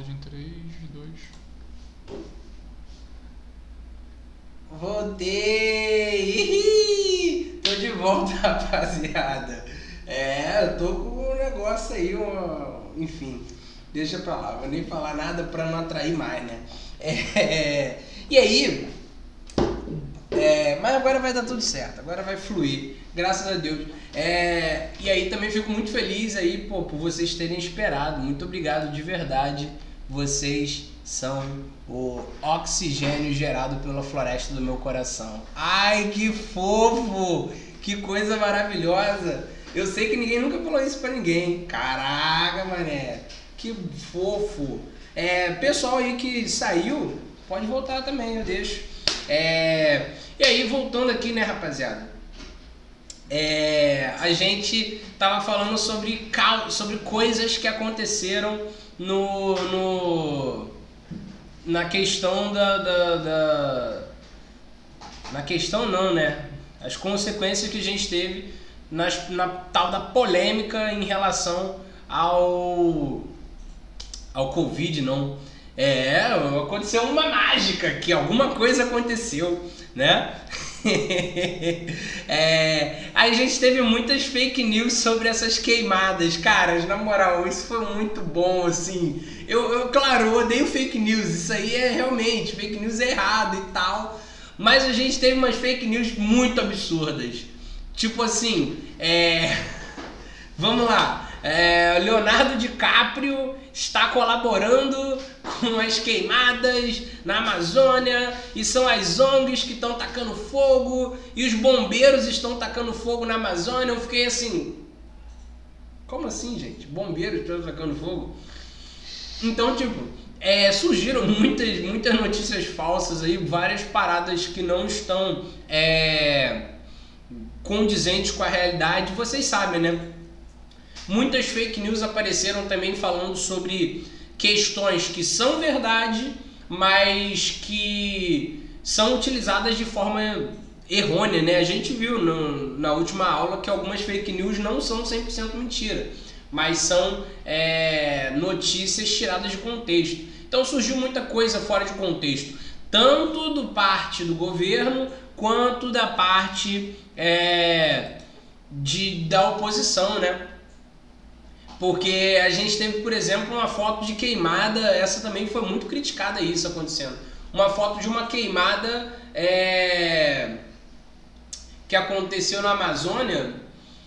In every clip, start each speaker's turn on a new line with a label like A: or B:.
A: áudio em 3, 2...
B: Voltei! Tô de volta, rapaziada. Eu tô com um negócio aí, enfim, deixa pra lá, vou nem falar nada pra não atrair mais, né? E aí, mas agora vai dar tudo certo, agora vai fluir, graças a Deus. E aí também fico muito feliz aí, por vocês terem esperado, muito obrigado de verdade, vocês são o oxigênio gerado pela floresta do meu coração. Ai, que fofo! Que coisa maravilhosa! Eu sei que ninguém nunca falou isso pra ninguém. Caraca, mané! Que fofo! Pessoal aí que saiu, pode voltar também, eu deixo. E aí, voltando aqui, né, rapaziada? A gente tava falando sobre coisas que aconteceram na questão na questão não, né? As consequências que a gente teve na tal da polêmica em relação ao Covid, não. Aconteceu uma mágica, que alguma coisa aconteceu, né? Aí a gente teve muitas fake news sobre essas queimadas. Cara, na moral, isso foi muito bom, assim. Claro, eu odeio fake news, isso aí realmente, fake news é errado e tal. Mas a gente teve umas fake news muito absurdas. Tipo assim, vamos lá. Leonardo DiCaprio está colaborando com as queimadas na Amazônia e são as ONGs que estão tacando fogo e os bombeiros estão tacando fogo na Amazônia. Eu fiquei assim, como assim, gente? Bombeiros estão tacando fogo? Então, tipo, surgiram muitas notícias falsas aí, várias paradas que não estão condizentes com a realidade. Vocês sabem, né? Muitas fake news apareceram também falando sobre questões que são verdade, mas que são utilizadas de forma errônea, né? A gente viu na última aula que algumas fake news não são 100% mentira, mas são notícias tiradas de contexto. Então surgiu muita coisa fora de contexto, tanto do parte do governo quanto da parte da oposição, né? Porque a gente teve, por exemplo, uma foto de queimada, essa também foi muito criticada, isso acontecendo. Uma foto de uma queimada que aconteceu na Amazônia,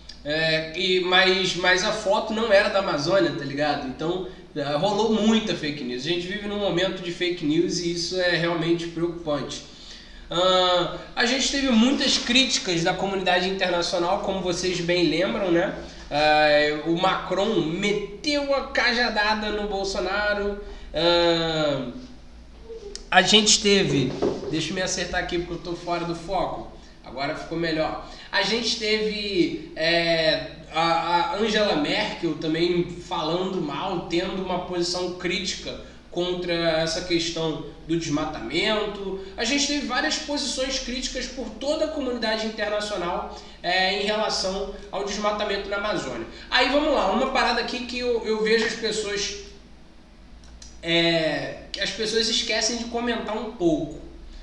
B: mas a foto não era da Amazônia, tá ligado? Então rolou muita fake news. A gente vive num momento de fake news e isso é realmente preocupante. A gente teve muitas críticas da comunidade internacional, como vocês bem lembram, né? O Macron meteu a cajadada no Bolsonaro. A gente teve, deixa eu me acertar aqui porque eu tô fora do foco, agora ficou melhor. A gente teve a Angela Merkel também falando mal, tendo uma posição crítica contra essa questão do desmatamento. A gente teve várias posições críticas por toda a comunidade internacional em relação ao desmatamento na Amazônia. Aí vamos lá, uma parada aqui que eu vejo as pessoas que as pessoas esquecem de comentar um pouco.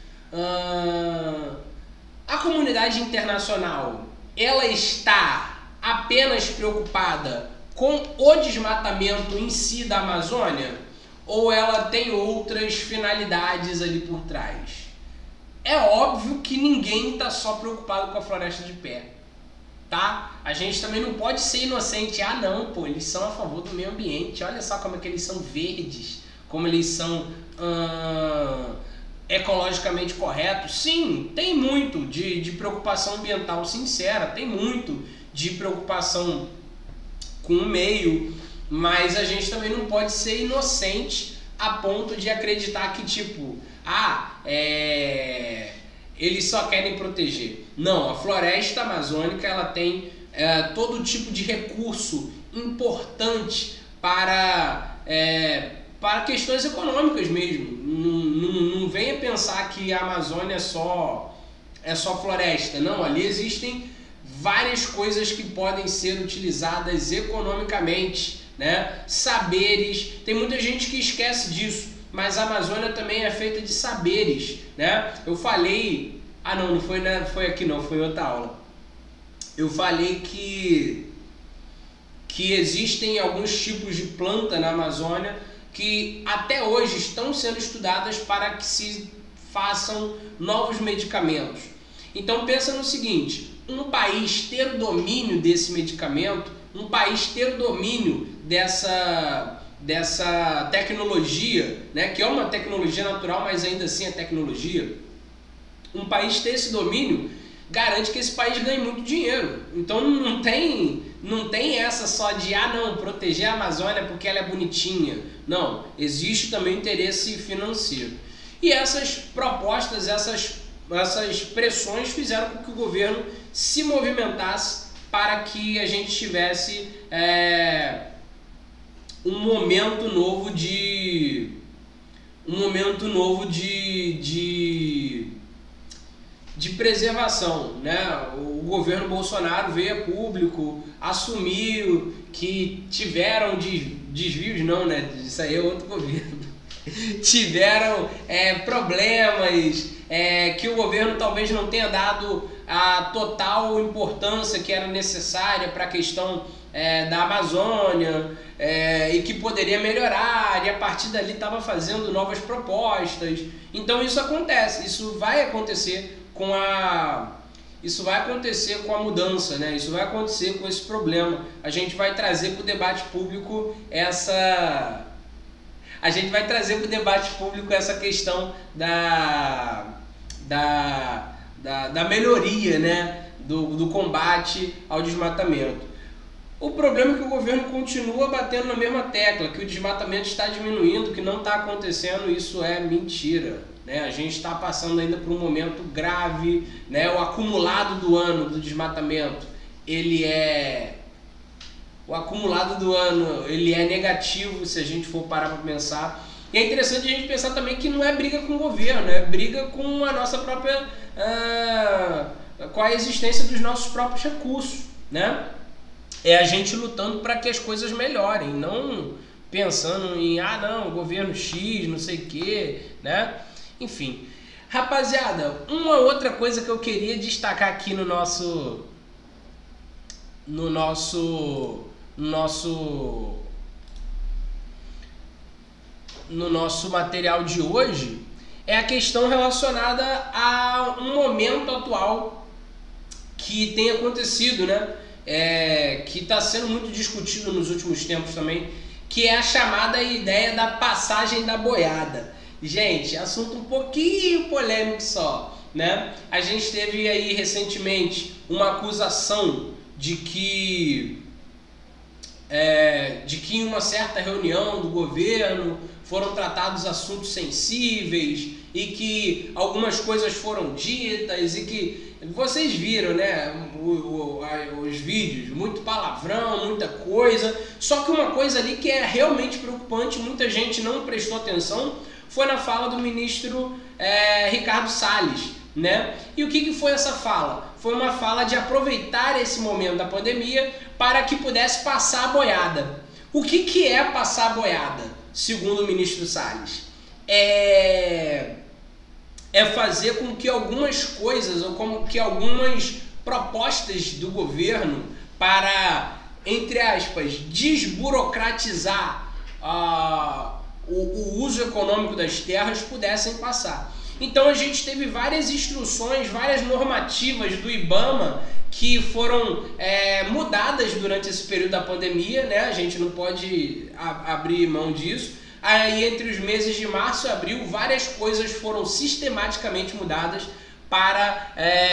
B: A comunidade internacional, ela está apenas preocupada com o desmatamento em si da Amazônia? Ou ela tem outras finalidades ali por trás? É óbvio que ninguém está só preocupado com a floresta de pé, tá? A gente também não pode ser inocente. Ah não, pô, eles são a favor do meio ambiente, olha só como é que eles são verdes, como eles são ecologicamente corretos. Sim, tem muito de preocupação ambiental sincera, tem muito de preocupação com o meio, mas a gente também não pode ser inocente a ponto de acreditar que tipo, eles só querem proteger. Não, a floresta amazônica ela tem todo tipo de recurso importante para questões econômicas mesmo. Não venha pensar que a Amazônia é só floresta. Não, ali existem várias coisas que podem ser utilizadas economicamente né? Saberes. Tem muita gente que esquece disso, mas a Amazônia também é feita de saberes, né? Eu falei, não foi aqui não, foi em outra aula. Eu falei que existem alguns tipos de planta na Amazônia que até hoje estão sendo estudadas para que se façam novos medicamentos. Então pensa no seguinte, um país ter o domínio desse medicamento, um país ter o domínio dessa tecnologia, né, que é uma tecnologia natural, mas ainda assim é tecnologia, um país ter esse domínio garante que esse país ganhe muito dinheiro. Então não tem essa só de proteger a Amazônia porque ela é bonitinha. Não, existe também interesse financeiro. E essas propostas, essas pressões fizeram com que o governo se movimentasse para que a gente tivesse um momento novo de preservação, né? O governo Bolsonaro veio a público, assumiu que tiveram desvios, não, né? Isso aí é outro governo. Tiveram problemas, que o governo talvez não tenha dado a total importância que era necessária para a questão da Amazônia, e que poderia melhorar, e a partir dali estava fazendo novas propostas. Então isso acontece, isso vai acontecer com a mudança, né? Isso vai acontecer com esse problema. A gente vai trazer para o debate público essa questão da melhoria, né? do combate ao desmatamento. O problema é que o governo continua batendo na mesma tecla, que o desmatamento está diminuindo, que não está acontecendo. Isso é mentira, né? A gente está passando ainda por um momento grave, né? O acumulado do ano do desmatamento, ele é negativo se a gente for parar para pensar. E é interessante a gente pensar também que não é briga com o governo, é briga com a nossa própria com a existência dos nossos próprios recursos, né? É a gente lutando para que as coisas melhorem, não pensando em governo X, não sei o que, né? Enfim, rapaziada, uma outra coisa que eu queria destacar aqui no nosso material de hoje é a questão relacionada a um momento atual que tem acontecido, né? Que está sendo muito discutido nos últimos tempos também, que é a chamada ideia da passagem da boiada. Gente, assunto um pouquinho polêmico só, né? A gente teve aí recentemente uma acusação de que em uma certa reunião do governo foram tratados assuntos sensíveis e que algumas coisas foram ditas e que vocês viram, né, os vídeos, muito palavrão, muita coisa. Só que uma coisa ali que é realmente preocupante, muita gente não prestou atenção, foi na fala do ministro Ricardo Salles, né? E o que foi essa fala? Foi uma fala de aproveitar esse momento da pandemia para que pudesse passar a boiada. O que é passar a boiada, segundo o ministro Salles? É fazer com que algumas coisas, ou como que algumas propostas do governo para, entre aspas, desburocratizar o uso econômico das terras pudessem passar. Então a gente teve várias instruções, várias normativas do IBAMA que foram mudadas durante esse período da pandemia, né? A gente não pode abrir mão disso. Aí entre os meses de março e abril, várias coisas foram sistematicamente mudadas para...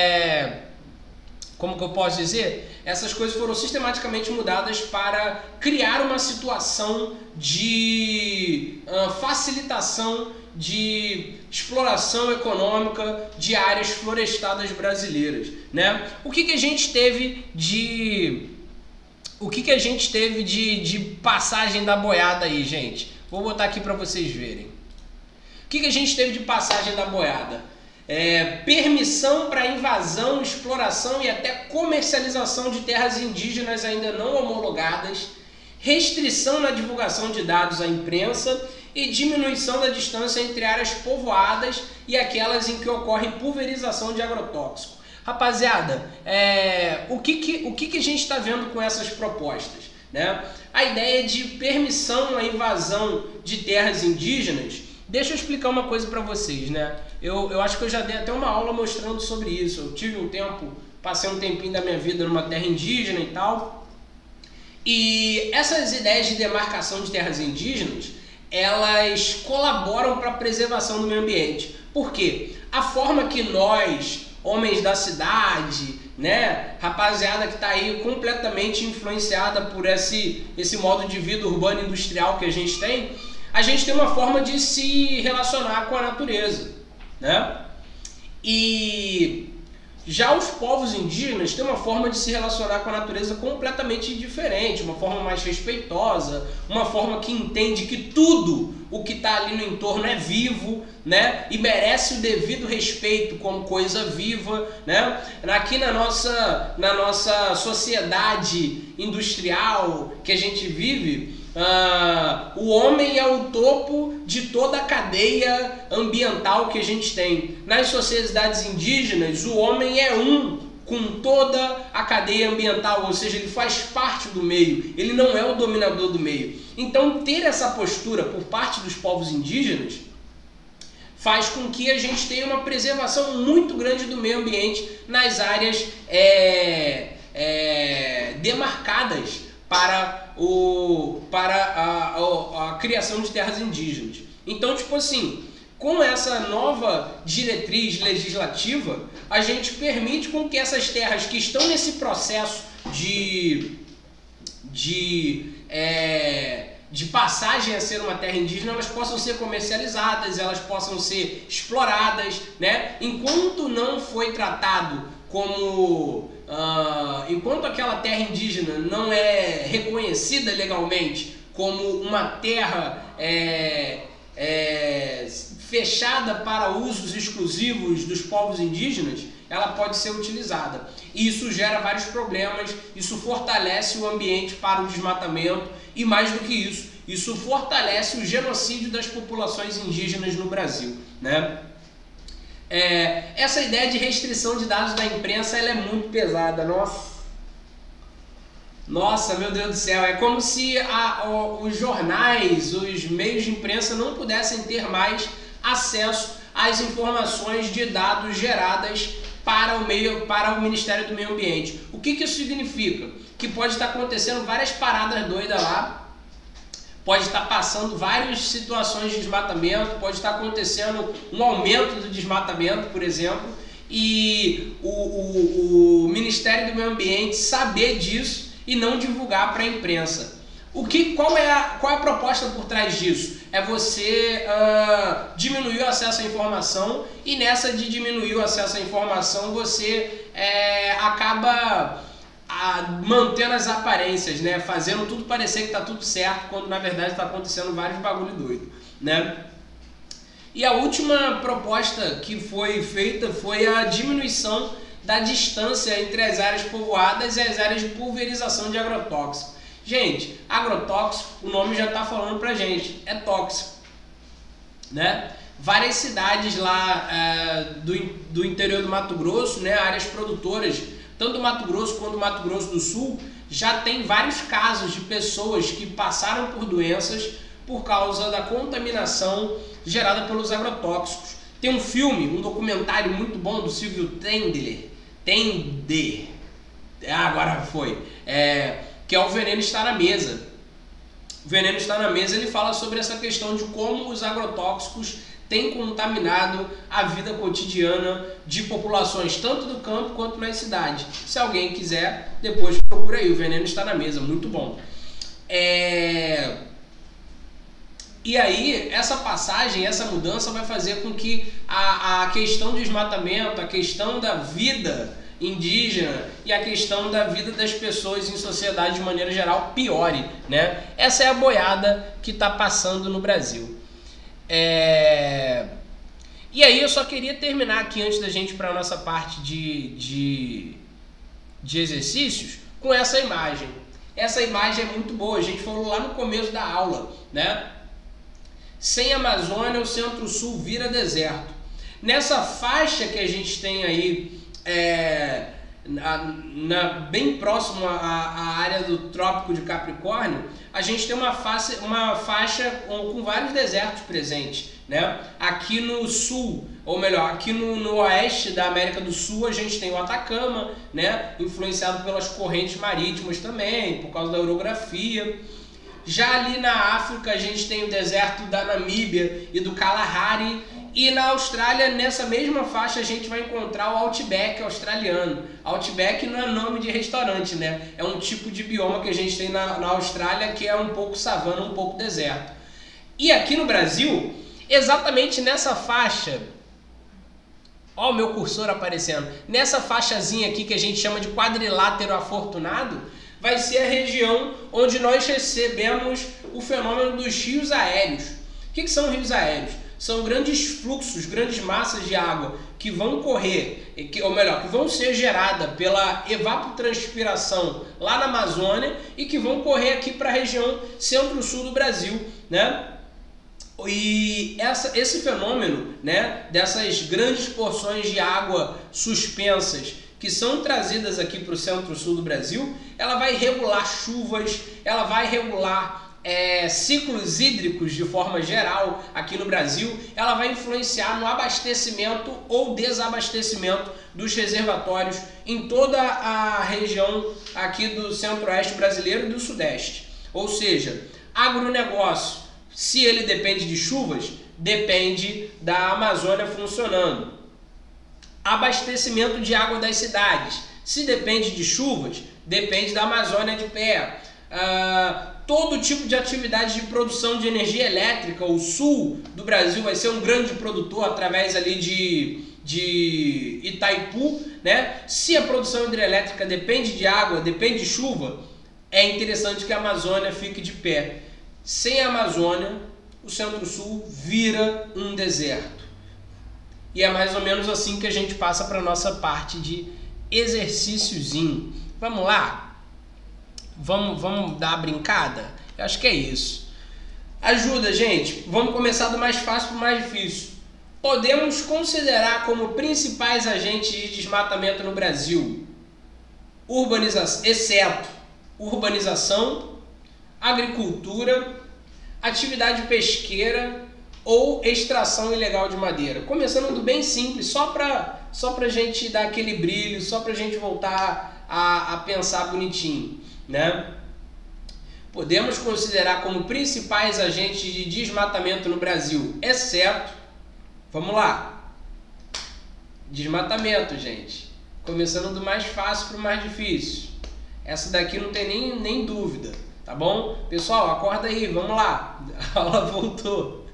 B: como que eu posso dizer? Essas coisas foram sistematicamente mudadas para criar uma situação de facilitação de exploração econômica de áreas florestadas brasileiras, né? O que a gente teve de passagem da boiada aí, gente? Vou botar aqui para vocês verem. O que a gente teve de passagem da boiada? Permissão para invasão, exploração e até comercialização de terras indígenas ainda não homologadas, restrição na divulgação de dados à imprensa e diminuição da distância entre áreas povoadas e aquelas em que ocorre pulverização de agrotóxico. Rapaziada, o que a gente está vendo com essas propostas, né? A ideia de permissão à invasão de terras indígenas. Deixa eu explicar uma coisa para vocês, né? Eu acho que eu já dei até uma aula mostrando sobre isso. Eu tive um tempo, passei um tempinho da minha vida numa terra indígena e tal. E essas ideias de demarcação de terras indígenas, elas colaboram para a preservação do meio ambiente. Por quê? A forma que nós, homens da cidade, né, rapaziada que está aí completamente influenciada por esse modo de vida urbano industrial que a gente tem uma forma de se relacionar com a natureza, né? E já os povos indígenas têm uma forma de se relacionar com a natureza completamente diferente, uma forma mais respeitosa, uma forma que entende que tudo o que está ali no entorno é vivo, né? E merece o devido respeito como coisa viva, né? Aqui na nossa sociedade industrial que a gente vive, o homem é o topo de toda a cadeia ambiental que a gente tem. Nas sociedades indígenas, o homem é com toda a cadeia ambiental, ou seja, ele faz parte do meio, ele não é o dominador do meio. Então, ter essa postura por parte dos povos indígenas faz com que a gente tenha uma preservação muito grande do meio ambiente nas áreas demarcadas para a criação de terras indígenas. Então, tipo assim, com essa nova diretriz legislativa, a gente permite com que essas terras que estão nesse processo de passagem a ser uma terra indígena, elas possam ser comercializadas, elas possam ser exploradas, né? Enquanto não foi tratado como... enquanto aquela terra indígena não é reconhecida legalmente como uma terra fechada para usos exclusivos dos povos indígenas, ela pode ser utilizada. E isso gera vários problemas, isso fortalece o ambiente para o desmatamento e, mais do que isso fortalece o genocídio das populações indígenas no Brasil, né? Essa ideia de restrição de dados da imprensa, ela é muito pesada. Nossa, meu Deus do céu, é como se os jornais, os meios de imprensa não pudessem ter mais acesso às informações de dados geradas para o Ministério do Meio Ambiente. O que isso significa? Que pode estar acontecendo várias paradas doidas lá, pode estar passando várias situações de desmatamento, pode estar acontecendo um aumento do desmatamento, por exemplo, e o Ministério do Meio Ambiente saber disso e não divulgar para a imprensa. Qual é a proposta por trás disso? É você diminuir o acesso à informação, e nessa de diminuir o acesso à informação você acaba mantendo as aparências, né? Fazendo tudo parecer que está tudo certo, quando na verdade está acontecendo vários bagulho doido, né? E a última proposta que foi feita foi a diminuição da distância entre as áreas povoadas e as áreas de pulverização de agrotóxico. Gente, agrotóxico, o nome já está falando pra gente, é tóxico, né? Várias cidades lá do interior do Mato Grosso, né, áreas produtoras, tanto do Mato Grosso quanto do Mato Grosso do Sul, já tem vários casos de pessoas que passaram por doenças por causa da contaminação gerada pelos agrotóxicos. Tem um filme, um documentário muito bom do Silvio Tender, agora foi, que é o Veneno Está na Mesa. O Veneno Está na Mesa, ele fala sobre essa questão de como os agrotóxicos têm contaminado a vida cotidiana de populações, tanto do campo quanto nas cidades. Se alguém quiser, depois procura aí, o Veneno Está na Mesa, muito bom. E aí, essa passagem, essa mudança vai fazer com que a questão do desmatamento, a questão da vida indígena e a questão da vida das pessoas em sociedade de maneira geral piore, né? Essa é a boiada que está passando no Brasil. E aí eu só queria terminar aqui, antes da gente ir para a nossa parte de exercícios, com essa imagem. Essa imagem é muito boa, a gente falou lá no começo da aula, né? Sem Amazônia, o Centro-Sul vira deserto. Nessa faixa que a gente tem aí, bem próximo à área do Trópico de Capricórnio, a gente tem uma faixa com vários desertos presentes, né? Aqui no sul, ou melhor, aqui no oeste da América do Sul, a gente tem o Atacama, né? Influenciado pelas correntes marítimas também, por causa da orografia. Já ali na África, a gente tem o deserto da Namíbia e do Kalahari. E na Austrália, nessa mesma faixa, a gente vai encontrar o Outback australiano. Outback não é nome de restaurante, né? É um tipo de bioma que a gente tem na Austrália, que é um pouco savana, um pouco deserto. E aqui no Brasil, exatamente nessa faixa, ó o meu cursor aparecendo, nessa faixazinha aqui que a gente chama de quadrilátero afortunado, vai ser a região onde nós recebemos o fenômeno dos rios aéreos. O que são rios aéreos? São grandes fluxos, grandes massas de água que vão correr, ou melhor, que vão ser geradas pela evapotranspiração lá na Amazônia e que vão correr aqui para a região centro-sul do Brasil, né? E esse fenômeno, né, dessas grandes porções de água suspensas que são trazidas aqui para o centro-sul do Brasil, ela vai regular chuvas, ela vai regular ciclos hídricos de forma geral aqui no Brasil, ela vai influenciar no abastecimento ou desabastecimento dos reservatórios em toda a região aqui do centro-oeste brasileiro e do sudeste. Ou seja, agronegócio, se ele depende de chuvas, depende da Amazônia funcionando. Abastecimento de água das cidades, se depende de chuvas, depende da Amazônia de pé. Todo tipo de atividade de produção de energia elétrica, o sul do Brasil vai ser um grande produtor através ali de Itaipu, né? Se a produção hidrelétrica depende de água, depende de chuva, é interessante que a Amazônia fique de pé. Sem a Amazônia, o Centro-Sul vira um deserto. E é mais ou menos assim que a gente passa para a nossa parte de exercíciozinho. Vamos lá? Vamos dar uma brincada? Eu acho que é isso. Ajuda, gente. Vamos começar do mais fácil para o mais difícil. Podemos considerar como principais agentes de desmatamento no Brasil, exceto urbanização, agricultura, atividade pesqueira ou extração ilegal de madeira. Começando do bem simples, só para a gente dar aquele brilho, só para a gente voltar a pensar bonitinho, né? Podemos considerar como principais agentes de desmatamento no Brasil, exceto, vamos lá, desmatamento, gente. Começando do mais fácil para o mais difícil. Essa daqui não tem nem dúvida, tá bom? Pessoal, acorda aí, vamos lá. A aula voltou.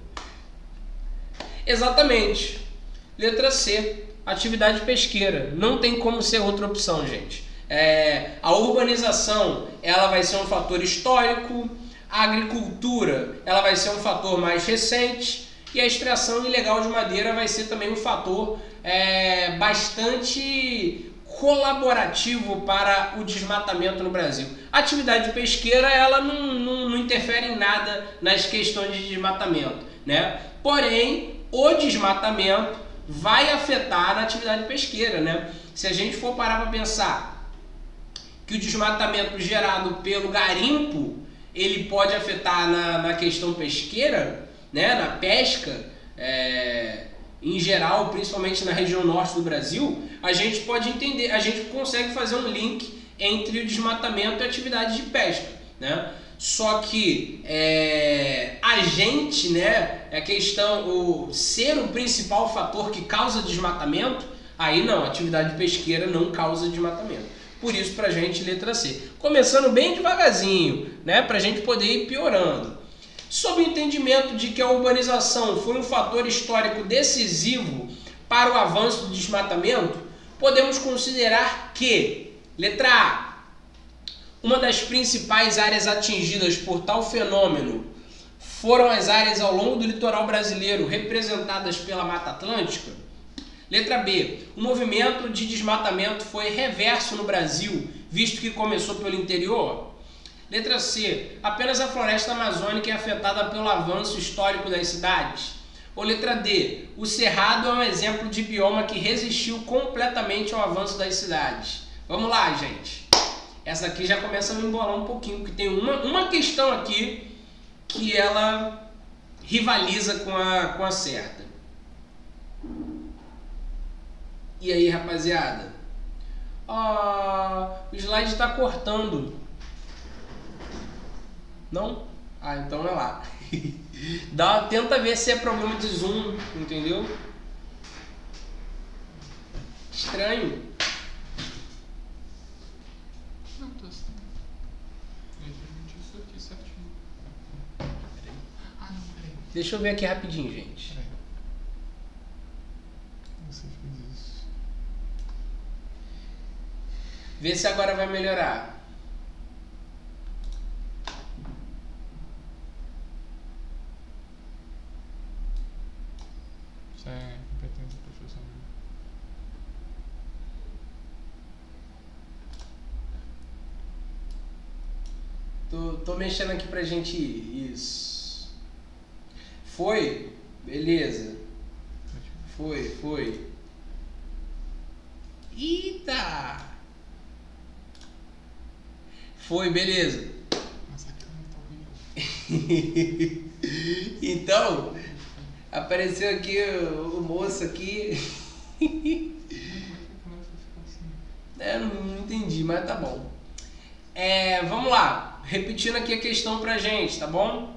B: Exatamente. Letra C, atividade pesqueira. Não tem como ser outra opção, gente. A urbanização, ela vai ser um fator histórico, a agricultura, ela vai ser um fator mais recente e a extração ilegal de madeira vai ser também um fator bastante colaborativo para o desmatamento no Brasil. A atividade pesqueira, ela não interfere em nada nas questões de desmatamento, né? Porém, o desmatamento vai afetar a atividade pesqueira, né? Se a gente for parar para pensar que o desmatamento gerado pelo garimpo, ele pode afetar na questão pesqueira, né? Na pesca, em geral, principalmente na região norte do Brasil, a gente pode entender, a gente consegue fazer um link entre o desmatamento e a atividade de pesca, né? Só que a gente, né, a questão, ser o principal fator que causa desmatamento, aí não, a atividade pesqueira não causa desmatamento. Por isso, pra gente, letra C. Começando bem devagarzinho, né, pra gente poder ir piorando. Sob o entendimento de que a urbanização foi um fator histórico decisivo para o avanço do desmatamento, podemos considerar que, letra A, uma das principais áreas atingidas por tal fenômeno foram as áreas ao longo do litoral brasileiro representadas pela Mata Atlântica. Letra B, o movimento de desmatamento foi reverso no Brasil, visto que começou pelo interior. Letra C, apenas a floresta amazônica é afetada pelo avanço histórico das cidades? Ou letra D, o Cerrado é um exemplo de bioma que resistiu completamente ao avanço das cidades? Vamos lá, gente. Essa aqui já começa a me embolar um pouquinho, porque tem uma questão aqui que ela rivaliza com a certa. E aí, rapaziada? O slide está cortando. Não? Ah, então é lá. Tenta ver se é problema de zoom, entendeu? Estranho.
A: Não, tá assim. Eu entendi isso aqui certinho. Peraí. Ah, não, peraí.
B: Deixa eu ver aqui rapidinho, gente.
A: Peraí. Você fez isso.
B: Vê se agora vai melhorar.
A: Isso é competência profissional.
B: Tô mexendo aqui pra gente ir. Isso. Foi? Beleza. Foi. Eita! Foi, beleza.
A: Mas aqui não tá horrível.
B: Então, apareceu aqui o moço aqui. Não entendi, mas tá bom. Vamos lá. Repetindo aqui a questão pra gente, tá bom?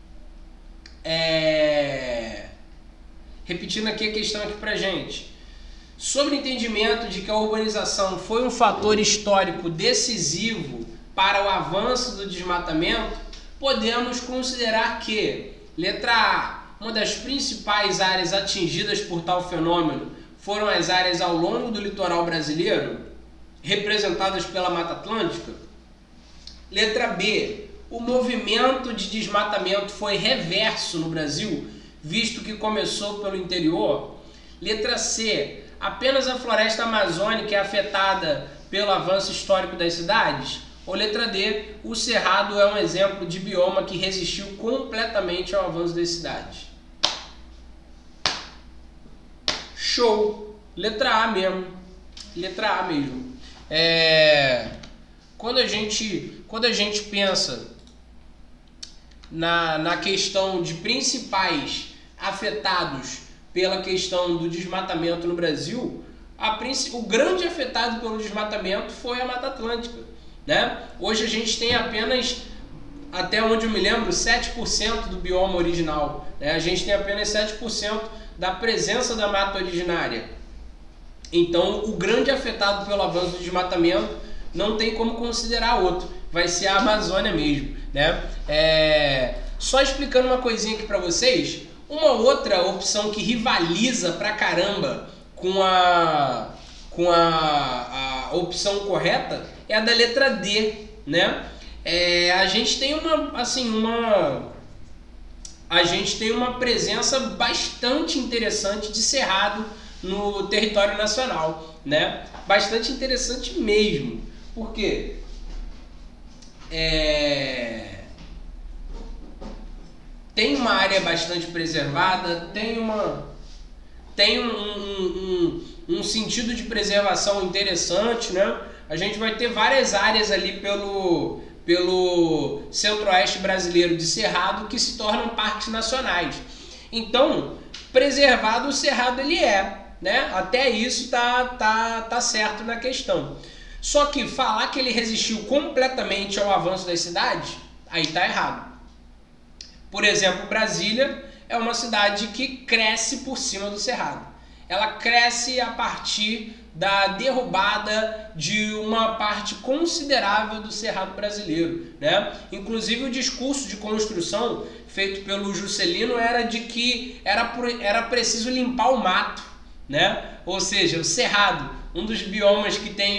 B: Repetindo aqui a questão aqui pra gente. Sobre o entendimento de que a urbanização foi um fator histórico decisivo para o avanço do desmatamento, podemos considerar que, letra A, uma das principais áreas atingidas por tal fenômeno foram as áreas ao longo do litoral brasileiro, representadas pela Mata Atlântica. Letra B, o movimento de desmatamento foi reverso no Brasil, visto que começou pelo interior. Letra C, apenas a floresta amazônica é afetada pelo avanço histórico das cidades? Ou letra D, o Cerrado é um exemplo de bioma que resistiu completamente ao avanço das cidades? Show! Letra A mesmo. Letra A mesmo. Quando a gente pensa na questão de principais afetados pela questão do desmatamento no Brasil, o grande afetado pelo desmatamento foi a Mata Atlântica, né? Hoje a gente tem apenas, até onde eu me lembro, 7% do bioma original, né? A gente tem apenas 7% da presença da mata originária. Então, o grande afetado pelo avanço do desmatamento não tem como considerar outro, vai ser a Amazônia mesmo, né? Só explicando uma coisinha aqui para vocês, uma outra opção que rivaliza pra caramba com a opção correta é a da letra D, né? A gente tem uma presença bastante interessante de cerrado no território nacional, né? Bastante interessante mesmo. Por quê? Tem uma área bastante preservada, tem um sentido de preservação interessante, né? A gente vai ter várias áreas ali pelo centro-oeste brasileiro de cerrado que se tornam parques nacionais. Então, preservado o cerrado ele né? Até isso tá certo na questão. Só que falar que ele resistiu completamente ao avanço das cidades, aí tá errado. Por exemplo, Brasília é uma cidade que cresce por cima do cerrado. Ela cresce a partir da derrubada de uma parte considerável do cerrado brasileiro, né? Inclusive o discurso de construção feito pelo Juscelino era de que era preciso limpar o mato, né? Ou seja, o cerrado, um dos biomas que tem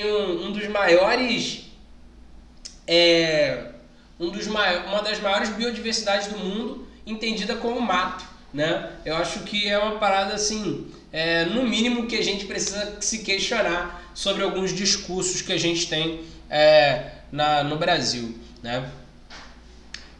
B: uma das maiores biodiversidades do mundo, entendida como mato, né? Eu acho que é uma parada assim, no mínimo que a gente precisa se questionar sobre alguns discursos que a gente tem no Brasil, né?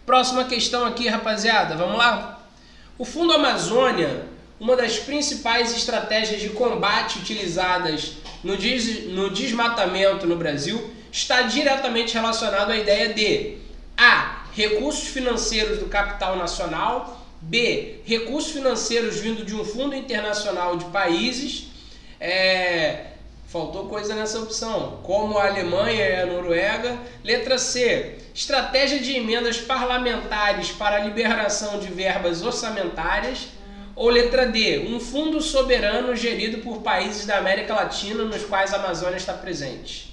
B: Próxima questão aqui, rapaziada, vamos lá? O Fundo Amazônia, uma das principais estratégias de combate utilizadas no desmatamento no Brasil, está diretamente relacionado à ideia de A. Recursos financeiros do capital nacional, B. Recursos financeiros vindo de um fundo internacional de países, faltou coisa nessa opção, como a Alemanha e a Noruega. Letra C. Estratégia de emendas parlamentares para a liberação de verbas orçamentárias. Ou letra D. Um fundo soberano gerido por países da América Latina nos quais a Amazônia está presente.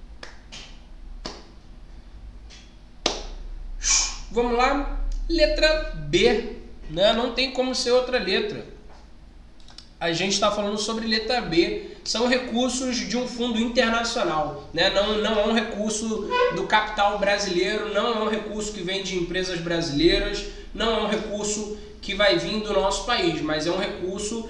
B: Vamos lá? Letra B. Né? Não tem como ser outra letra. A gente está falando sobre letra B. São recursos de um fundo internacional, né? Não é um recurso do capital brasileiro, não é um recurso que vem de empresas brasileiras, não é um recurso que vai vir do nosso país, mas é um recurso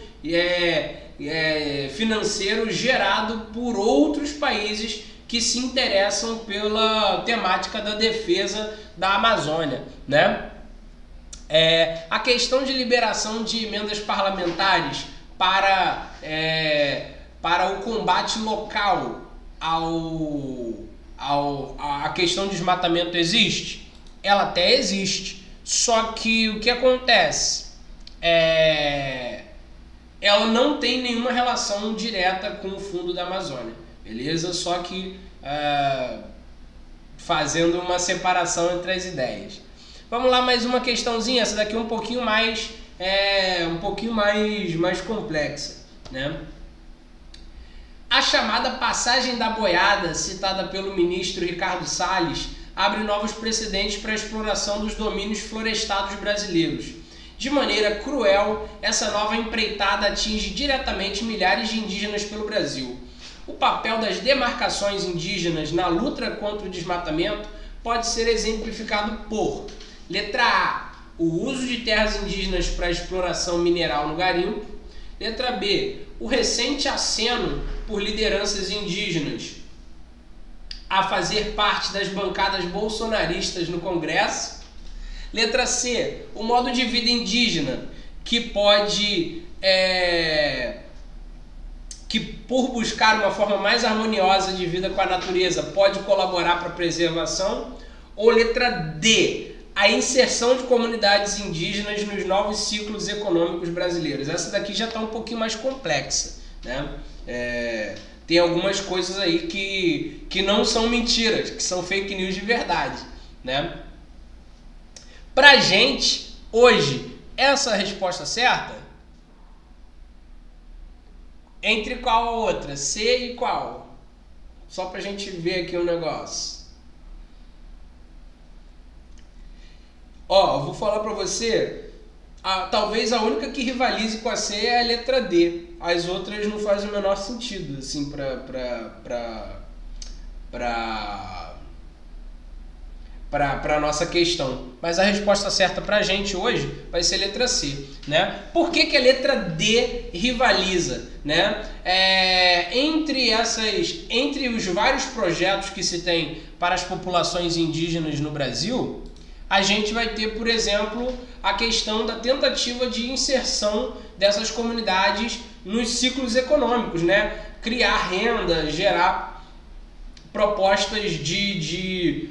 B: financeiro gerado por outros países que se interessam pela temática da defesa da Amazônia, né? A questão de liberação de emendas parlamentares para o combate local à questão de desmatamento existe? Ela até existe, só que o que acontece? Ela não tem nenhuma relação direta com o Fundo da Amazônia, beleza? Só que fazendo uma separação entre as ideias. Vamos lá, mais uma questãozinha, essa daqui é um pouquinho mais complexa, né? A chamada passagem da boiada, citada pelo ministro Ricardo Salles, abre novos precedentes para a exploração dos domínios florestados brasileiros. De maneira cruel, essa nova empreitada atinge diretamente milhares de indígenas pelo Brasil. O papel das demarcações indígenas na luta contra o desmatamento pode ser exemplificado por: letra A, o uso de terras indígenas para exploração mineral no garimpo. Letra B, o recente aceno por lideranças indígenas a fazer parte das bancadas bolsonaristas no Congresso. Letra C, o modo de vida indígena que por buscar uma forma mais harmoniosa de vida com a natureza pode colaborar para a preservação. Ou letra D, a inserção de comunidades indígenas nos novos ciclos econômicos brasileiros. Essa daqui já está um pouquinho mais complexa, né? Tem algumas coisas aí que não são mentiras, que são fake news de verdade, né? Pra gente, hoje, essa é a resposta certa? Entre qual a outra? C e qual? Só pra gente ver aqui um negócio. Ó, vou falar pra você, talvez a única que rivalize com a C é a letra D. As outras não fazem o menor sentido, assim, pra nossa questão. Mas a resposta certa pra gente hoje vai ser letra C, né? Por que a letra D rivaliza, né? Entre os vários projetos que se tem para as populações indígenas no Brasil, a gente vai ter, por exemplo, a questão da tentativa de inserção dessas comunidades nos ciclos econômicos, né? Criar renda, gerar propostas de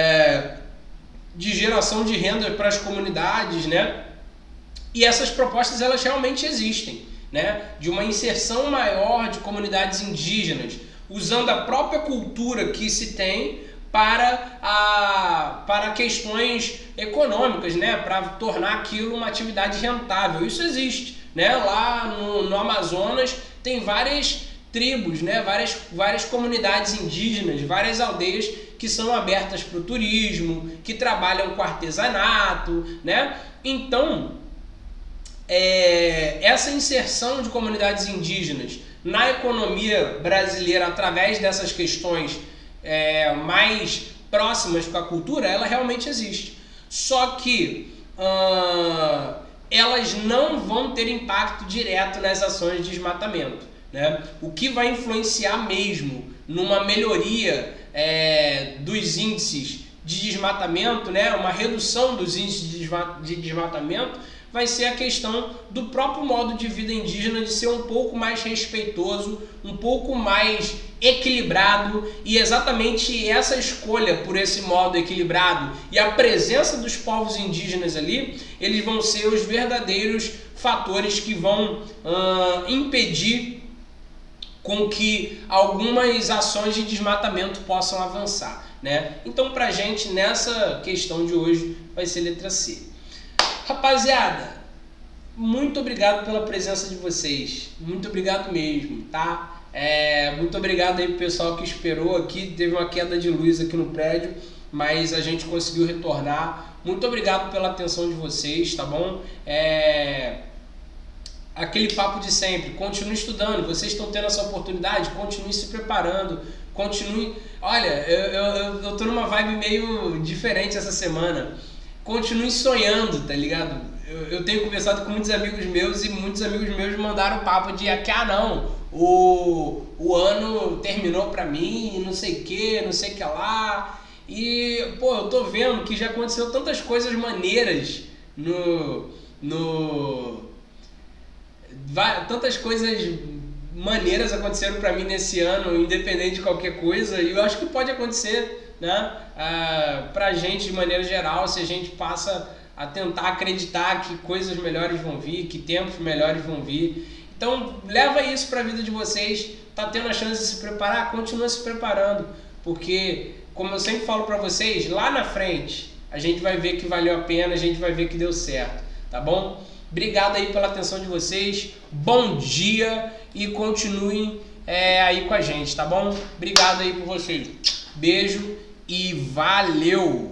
B: geração de renda para as comunidades, né? E essas propostas, elas realmente existem, né? De uma inserção maior de comunidades indígenas, usando a própria cultura que se tem para questões econômicas, né? Para tornar aquilo uma atividade rentável. Isso existe, né? Lá no Amazonas tem várias tribos, né? Várias comunidades indígenas, várias aldeias que são abertas para o turismo, que trabalham com artesanato, né? Então, essa inserção de comunidades indígenas na economia brasileira através dessas questões mais próximas com a cultura, ela realmente existe. Só que elas não vão ter impacto direto nas ações de desmatamento, né? O que vai influenciar mesmo numa melhoria dos índices de desmatamento, né, uma redução dos índices de desmatamento, vai ser a questão do próprio modo de vida indígena de ser um pouco mais respeitoso, um pouco mais equilibrado, e exatamente essa escolha por esse modo equilibrado e a presença dos povos indígenas ali, eles vão ser os verdadeiros fatores que vão impedir com que algumas ações de desmatamento possam avançar, né? Então, pra gente, nessa questão de hoje, vai ser letra C. Rapaziada, muito obrigado pela presença de vocês, muito obrigado mesmo, tá? Muito obrigado aí pro pessoal que esperou aqui, teve uma queda de luz aqui no prédio, mas a gente conseguiu retornar. Muito obrigado pela atenção de vocês, tá bom? Aquele papo de sempre, continue estudando, vocês estão tendo essa oportunidade, continue se preparando, continue... Olha, eu tô numa vibe meio diferente essa semana. Continue sonhando, tá ligado? Eu tenho conversado com muitos amigos meus e muitos amigos meus mandaram papo de que, não, o ano terminou pra mim, não sei o que lá. E, pô, eu tô vendo que já aconteceu tantas coisas maneiras tantas coisas maneiras aconteceram pra mim nesse ano, independente de qualquer coisa, e eu acho que pode acontecer, né, pra gente de maneira geral, se a gente passa a tentar acreditar que coisas melhores vão vir, que tempos melhores vão vir. Então leva isso pra vida de vocês, tá tendo a chance de se preparar, continua se preparando, porque, como eu sempre falo pra vocês, lá na frente a gente vai ver que valeu a pena, a gente vai ver que deu certo, tá bom? Obrigado aí pela atenção de vocês, bom dia e continuem aí com a gente, tá bom? Obrigado aí por vocês, beijo e valeu!